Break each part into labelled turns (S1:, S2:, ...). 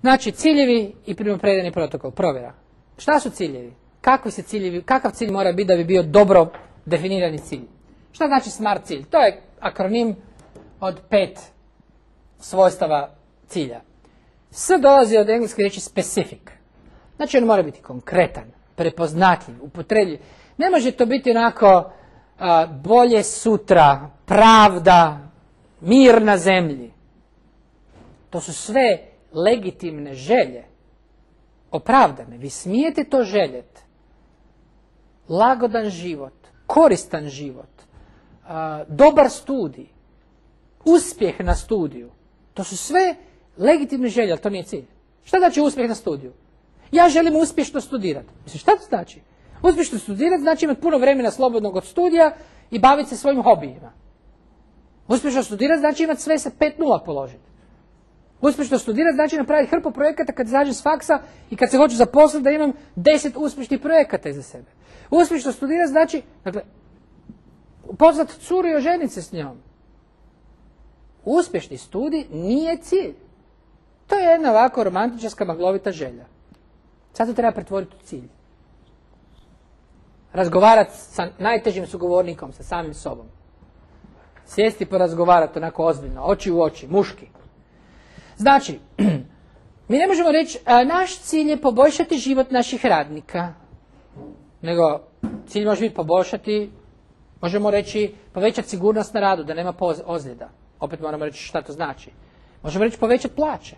S1: Znači, ciljevi i primopredajni protokol, provjera. Šta su ciljevi? Kakvi se ciljevi, kakav cilj mora biti da bi bio dobro definirani cilj? Šta znači SMART cilj? To je akronim od 5 svojstava cilja. S dolazi od engleske riječi specific. Znači, on mora biti konkretan, prepoznatljiv, upotrebljiv. Ne može to biti onako bolje sutra, pravda, mir na zemlji. To su sve legitimne želje, opravdane. Vi smijete to željeti. Lagodan život, koristan život, dobar studij, uspjeh na studiju. To su sve legitimne želje, ali to nije cilj. Šta znači uspjeh na studiju? Ja želim uspješno studirati. Mislim, šta to znači? Uspješno studirati znači imati puno vremena slobodnog od studija i baviti se svojim hobijima. Uspješno studirati znači imati sve sa 5.0 položiti. Uspješno studirati znači napraviti hrpu projekata kad izađem s faksa i kad se hoću zaposliti da imam 10 uspješnih projekata iza sebe. Uspješno studirati znači, dakle, upoznat curu i oženiti se s njom. Uspješni studij nije cilj. To je jedna ovako romantičarska maglovita želja. Sad to treba pretvoriti u cilj. Razgovarati sa najtežim sugovornikom, sa samim sobom. Sjesti porazgovarati onako ozbiljno, oči u oči, muški. Znači, mi ne možemo reći, naš cilj je poboljšati život naših radnika. Nego, cilj može biti poboljšati, možemo reći, povećati sigurnost na radu, da nema ozljeda. Opet moramo reći šta to znači. Možemo reći povećati plaće.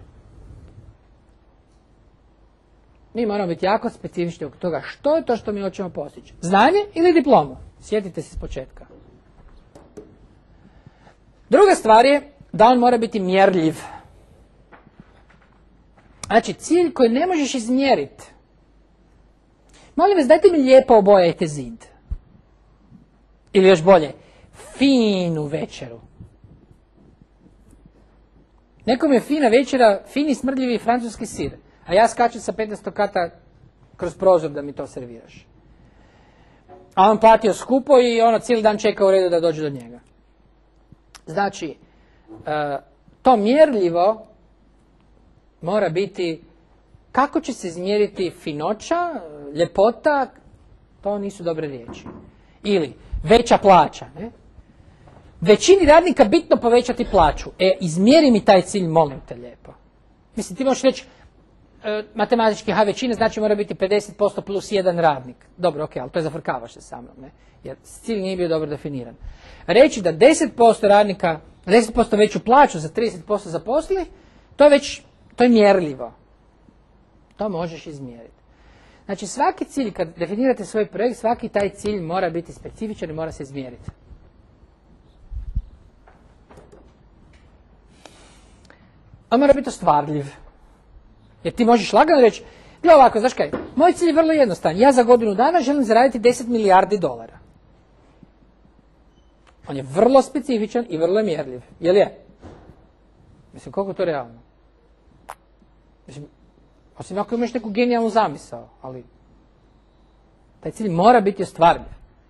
S1: Mi moramo biti jako specifični oko toga što je to što mi hoćemo postići. Znanje ili diplomu? Sjetite se s početka. Druga stvar je da on mora biti mjerljiv. Znači, cilj koji ne možeš izmjeriti. Molim vas, dajte mi lijepo obojajte zid. Ili još bolje, finu večeru. Nekom je fina večera, fini smrdljivi francuski sir, a ja skačem sa 15 kata kroz prozor da mi to serviraš. A on platio skupo i ono cijeli dan čeka u redu da dođe do njega. Znači, to mjerljivo mora biti kako će se izmjeriti finoća, ljepota, to nisu dobre riječi. Ili veća plaća. Ne? Većini radnika bitno povećati plaću. Izmjeri mi taj cilj, molim te lijepo. Mislim, ti možeš reći, matematički većina znači mora biti 50% plus 1 radnik. Dobro, ok, ali to je zafrkavaš se sa mnom, ne? Jer cilj nije bio dobro definiran. Reći da 10% radnika, 10% veću plaću za 30% zaposli, to je mjerljivo. To možeš izmjeriti. Znači, svaki cilj, kad definirate svoj projekt, svaki taj cilj mora biti specifičan i mora se izmjeriti. On mora biti ostvarljiv. Jer ti možeš lagano reći, gle ovako, znaš kaj, moj cilj je vrlo jednostavan. Ja za godinu dana želim zaraditi 10 milijardi dolara. On je vrlo specifičan i vrlo mjerljiv. Jel je? Mislim, koliko je to realno? Mislim, osim ako imaš neku genijalnu zamisao, ali taj cilj mora biti ostvarljiv.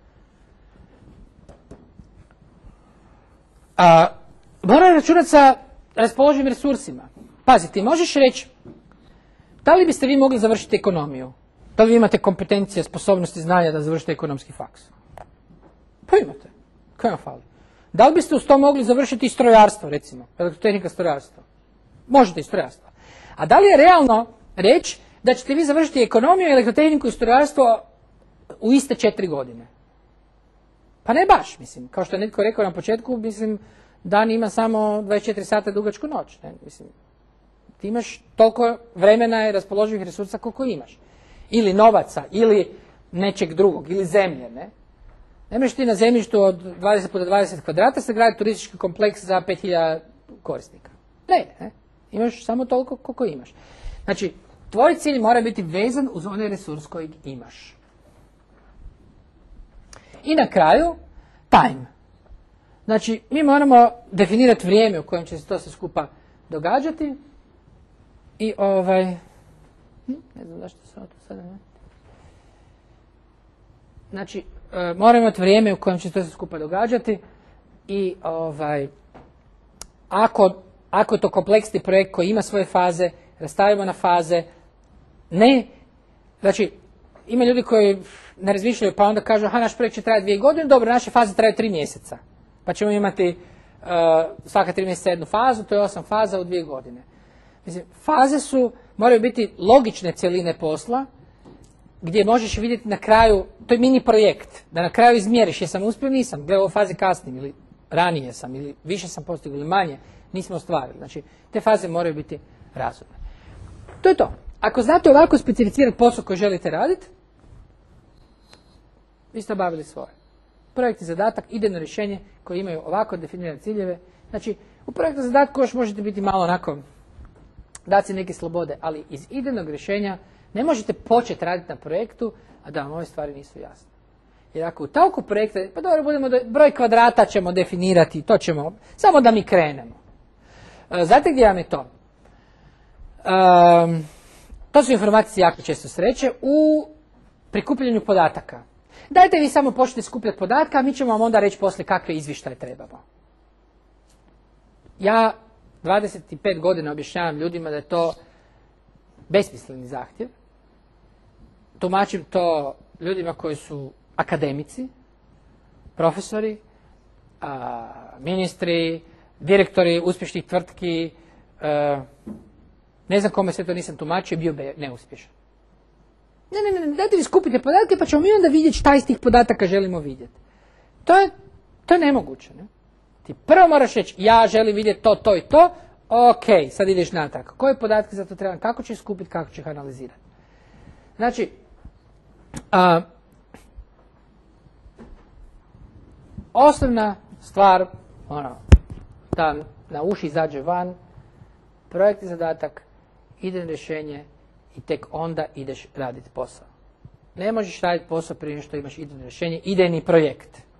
S1: Mora računati sa raspoloživim resursima. Pazi, ti možeš reći, da li biste vi mogli završiti ekonomiju? Da li vi imate kompetencije, sposobnosti, znanja da završite ekonomski faks? Pa imate. Kaj vam fali? Da li biste uz to mogli završiti i strojarstvo, recimo? Elektrotehnika, strojarstvo? Možete i strojarstvo. A da li je realno reći da ćete vi završiti ekonomiju, elektrotehniku i strojarstvo u iste 4 godine? Pa ne baš, mislim. Kao što je netko rekao na početku, mislim, dan ima samo 24 sata dugačku noć. Ne? Mislim, ti imaš toliko vremena i raspoloživih resursa koliko imaš. Ili novaca, ili nečeg drugog, ili zemlje. Ne možeš ti na zemljištu od 20 puta 20 kvadrata sagraditi turistički kompleks za 5000 korisnika. Ne. Imaš samo toliko koliko imaš. Znači, tvoj cilj mora biti vezan uz onaj resurs kojeg imaš. I na kraju, time. Znači, mi moramo definirati vrijeme u kojem će se to sve skupa događati. I ne znam zašto se ovo tu sada ne. Znači, moramo imati vrijeme u kojem će se to sve skupa događati. I ako je to kompleksni projekt koji ima svoje faze, rastavimo na faze. Ne, znači, ima ljudi koji ne razmišljaju pa onda kažu, aha, naš projekt će trajati 2 godine, dobro, naše faze traju 3 mjeseca. Pa ćemo imati svaka 3 mjeseca jednu fazu, to je 8 faza u 2 godine. Mislim, faze moraju biti logične cjeline posla, gdje možeš vidjeti na kraju, to je mini projekt, da na kraju izmjeriš jesam uspio, nisam, gdje u ovoj fazi kasnim, ili ranije sam, ili više sam postigao, ili manje, nismo ostvarili. Znači, te faze moraju biti razumne. To je to. Ako znate ovako specificirati posao koji želite raditi, vi ste obavili svoje. Projekt i zadatak, idejno rješenje koje imaju ovako definirane ciljeve. Znači, u projektu zadatku još možete biti malo onako, dati si neke slobode, ali iz idejnog rješenja ne možete početi raditi na projektu, a da vam ove stvari nisu jasne. Jer ako u toku projekta, pa dobro, broj kvadrata ćemo definirati, to ćemo, samo da mi krenemo. Znate gdje vam je to? To su informacije jako često sreće u prikupljanju podataka. Dajte vi samo počnete skupljati podatke, a mi ćemo vam onda reći poslije kakve izvještaje trebamo. Ja 25 godina objašnjavam ljudima da je to besmisleni zahtjev. Tumačim to ljudima koji su akademici, profesori, ministri, direktori uspješnih tvrtki, ne znam kome sve to nisam tumačio, bio bi neuspješan. Ne, dajte vi skupite podatke pa ćemo mi onda vidjeti šta iz tih podataka želimo vidjeti. To je nemoguće. Ne? Ti prvo moraš reći, ja želim vidjeti to i to, ok, sad ideš natrag. Koje podatke za to trebam, kako ću ih skupiti, kako ću ih analizirati. Znači, osnovna stvar, da na uši izađe van, projekt i zadatak, idejno rješenje i tek onda ideš raditi posao. Ne možeš raditi posao prije što imaš idejno rješenje, idejni projekt.